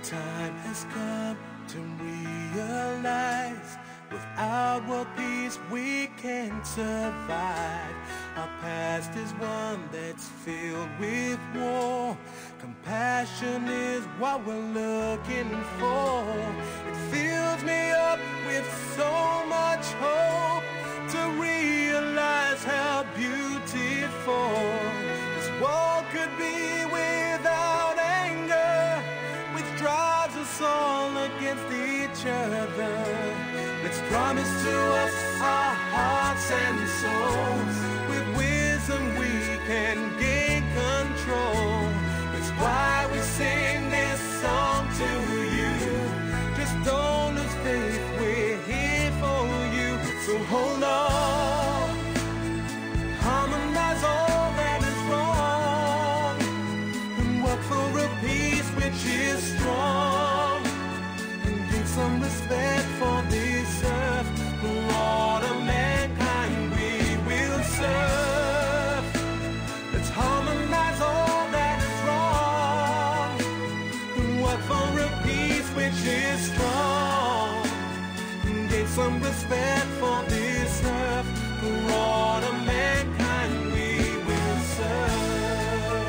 time has come to realize without world peace we can't survive. Our past is one that's filled with war. Compassion is what we're looking for. It fills me up with so much hope to realize how beautiful this world could be without anger, which drives us all against each other. Let's promise to us our hearts and souls. With wisdom we can gain control. That's why we sing this song to you. Just don't lose faith, we're here for you. So hold on, harmonize all that is wrong, and work for a peace which is strong, and give some respect for this earth. For all of mankind we will serve. Let's harmonize all that is wrong, and work for a peace which is strong, and give some respect for this earth. For all of mankind we will serve.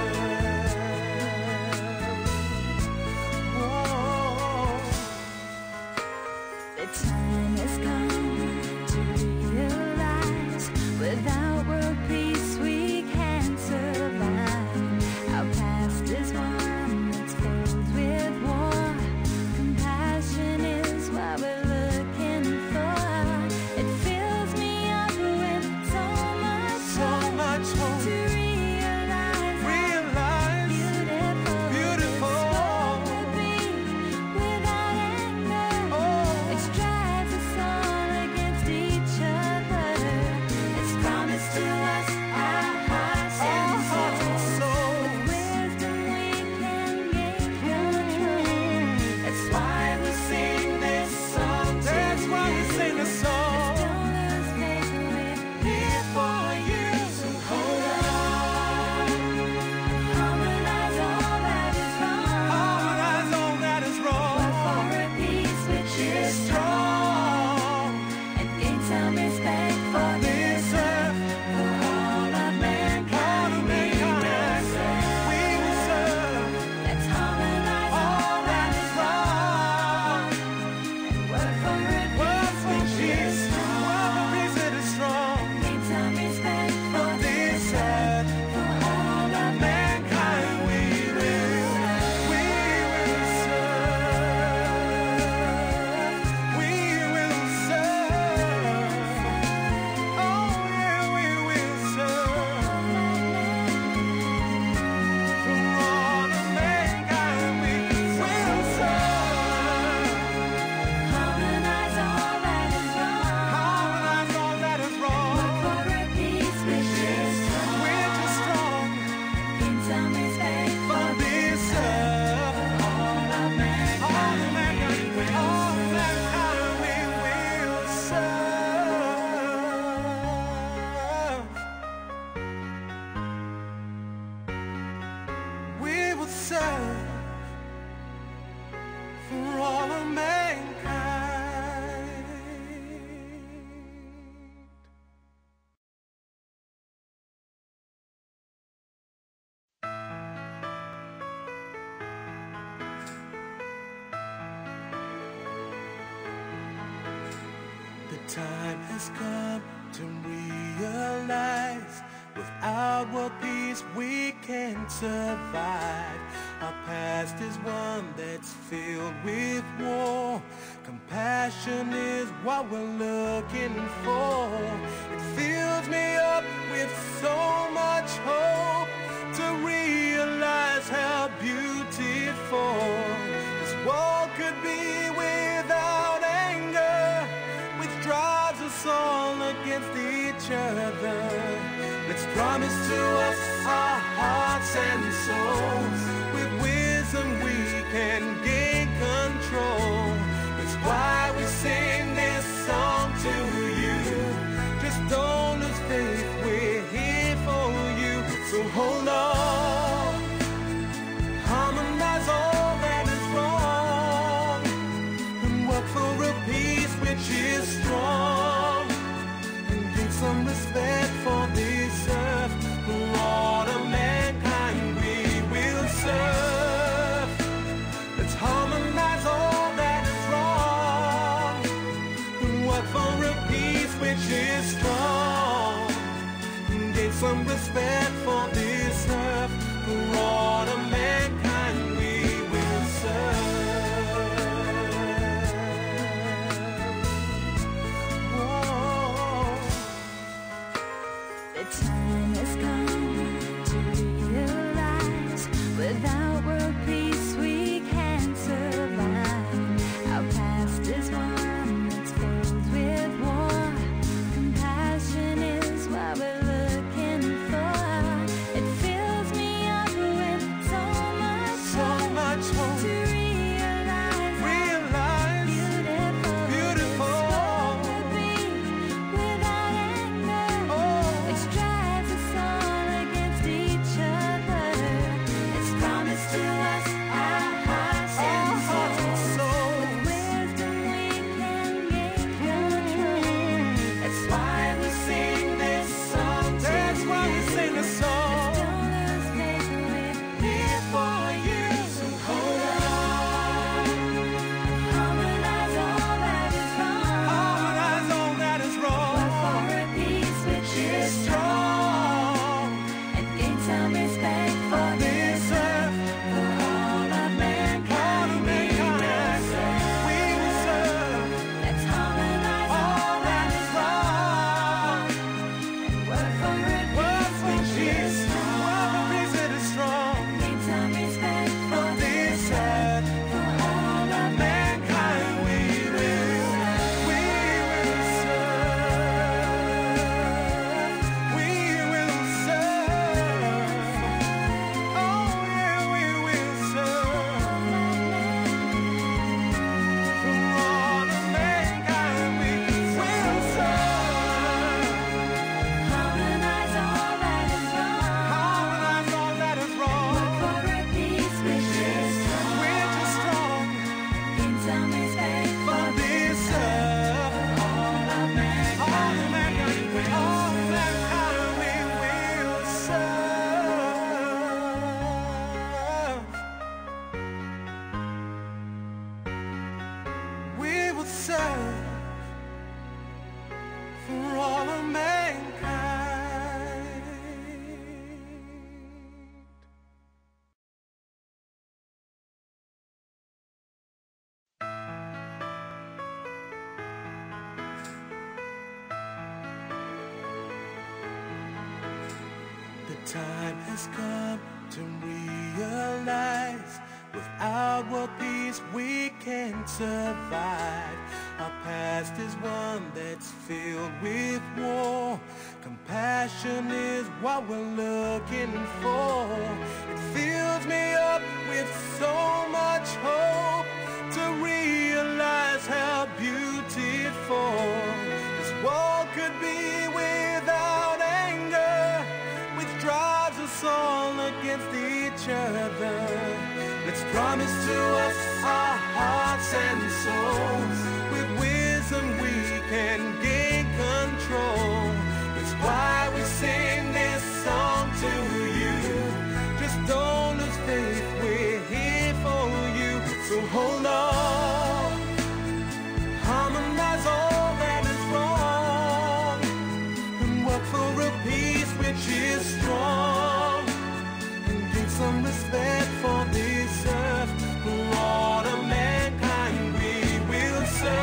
Whoa. The time has come to realize without world peace we can't survive. Our past is one that's filled with war. Compassion is what we're looking for. It fills me up with so much hope to realize how beautiful this world could be without anger, which drives us all against each other. It's promised to us our hearts and souls. With wisdom we can gain control. That's why we sing this song to That's why we sing a song. Don't lose faith, we're here for you. So hold on, harmonize all that is wrong. Harmonize all that is wrong. Work for a peace which is strong, and gain some respect for this earth. For all of mankind we will serve. We will serve. Let's harmonize all that is wrong, and work for a peace which is strong. Peace that is strong. Gain some respect for this earth. For all of Mankind we will serve. We will serve. Oh yeah, we will serve. For all of mankind we will serve. harmonize all that is wrong. Harmonize all that is wrong. Work for a peace which is strong. We're just strong Gain some respect for for this earth. all of mankind. All of mankind we will serve. We will serve for all of mankind. The time has come to realize without world peace we can't survive. Our past is one that's filled with war. Compassion is what we're looking for. It fills me up with so much hope to realize how beautiful this world could be without anger, which drives us all against each other. Let's promise to us our hearts and souls. With wisdom we can gain control. That's why we sing this song to you. Just don't lose faith, we're here for you. So hold on, harmonize all that is wrong. some respect for this earth, for all of mankind we will serve. Whoa. The time has come to realize without world peace we can't survive. Our past is one that's filled with war. Compassion is what we're looking for. It fills me up with so much hope to realize how beautiful this world could be without anger, which drives us all against each other. It's promised to us our hearts and souls. With wisdom we can gain control. That's why we sing this song. That's why we sing the song. Don't lose faith, we're here for you. So hold on, harmonize all that is wrong. Harmonize all that is wrong. Work for a peace which is strong, and gain some respect for this earth, for all of mankind we will serve. We will serve. Let's harmonize all that is wrong, and work for a peace which is strong. Peace that is strong. Gain some respect for this earth, for all of Mankind we will serve. We will serve. Oh yeah, we will serve. For all of mankind we will serve. harmonize all that is wrong. Harmonize all that is wrong. Work for a peace which is strong. We're just strong. Gain some respect for For this earth. all of mankind. All of mankind we will serve. We will serve for all of mankind. The time has come to realize without world peace we can't survive. Our past is one that's filled with war. Compassion is what we're looking for. It fills me up with so much hope to realize how beautiful this world could be without anger, which drives us all against each other. Let's promise to us our hearts and souls. With wisdom we can gain control. That's why we sing this song to you. Just don't lose faith, we're here for you. So hold on, harmonize all that is wrong, and work for a peace which is strong, and gain some respect for this earth, for all of mankind we will serve.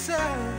answer.